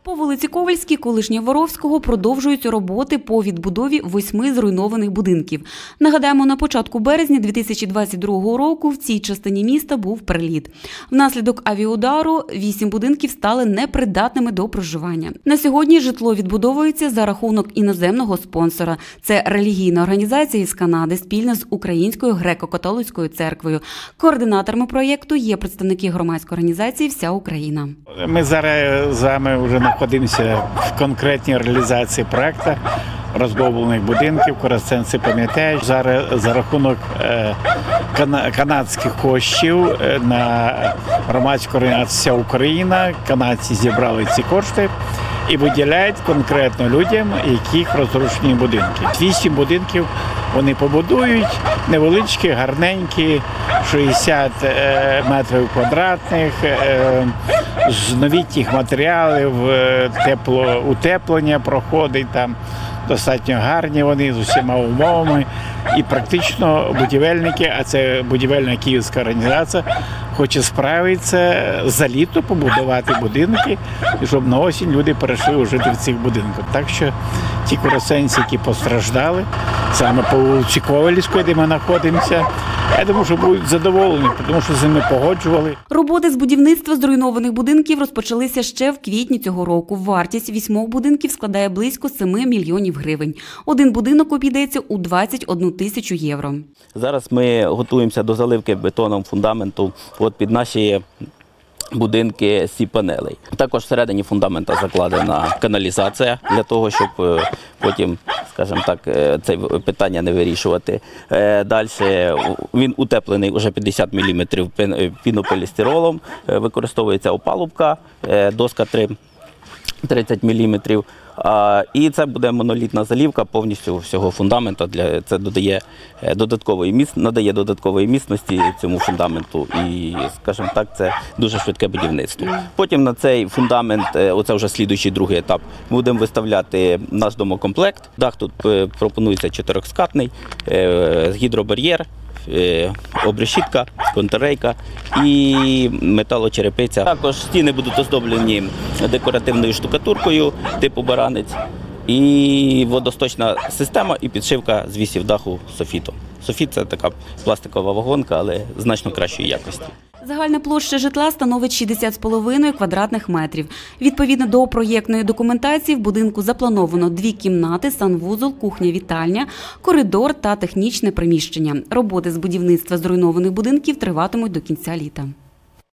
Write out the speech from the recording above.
По вулиці Ковальській, колишнє Воровського, продовжуються роботи по відбудові 8 зруйнованих будинків. Нагадаємо, на початку березня 2022 року в цій частині міста був приліт. Внаслідок авіаудару 8 будинків стали непридатними до проживання. На сьогодні житло відбудовується за рахунок іноземного спонсора. Це релігійна організація із Канади спільно з Українською греко-католицькою церквою. Координаторами проєкту є представники громадської організації «Вся Україна». Ми зараз з вами вже знаходимося в конкретній реалізації проєкту розбомблених будинків. Коростенці пам'ятають, зараз за рахунок канадських коштів на громадську організацію «Вся Україна» канадці зібрали ці кошти і виділяють конкретно людям, яких розрушені будинки. 8 будинків вони побудують, невеличкі, гарненькі, 60 метрів квадратних, з новітніх матеріалів, утеплення проходить там, достатньо гарні вони, з усіма умовами. І практично будівельники, а це будівельна київська організація, хоче справитися за літо, побудувати будинки, щоб на осінь люди перейшли жити в цих будинках. Так що ті коростенці, які постраждали, саме по вулиці Ковальської, де ми знаходимося, я думаю, що будуть задоволені, тому що з ними погоджували. Роботи з будівництва зруйнованих будинків розпочалися ще в квітні цього року. Вартість 8 будинків складає близько 7 мільйонів гривень. Один будинок обійдеться у 21 тисячу євро. Зараз ми готуємося до заливки бетоном фундаменту під наші будинки сі-панелей. Також всередині фундамента закладена каналізація для того, щоб потім, скажімо так, це питання не вирішувати. Далі він утеплений вже 50 мм пінополістиролом, використовується опалубка, доска 30 мм. І це буде монолітна залівка повністю всього фундаменту. Це надає додаткової міцності цьому фундаменту і, скажімо так, це дуже швидке будівництво. Потім на цей фундамент, оце вже слідуючий другий етап, будемо виставляти наш домокомплект. Дах тут пропонується 4-скатний, гідробар'єр, обрешітка, контррейка і металочерепиця. Також стіни будуть оздоблені декоративною штукатуркою типу баранець і водосточна система і підшивка звісів даху софітом. Софіт – це така пластикова вагонка, але значно кращої якості. Загальна площа житла становить 60,5 квадратних метрів. Відповідно до проєктної документації в будинку заплановано 2 кімнати, санвузол, кухня-вітальня, коридор та технічне приміщення. Роботи з будівництва зруйнованих будинків триватимуть до кінця літа.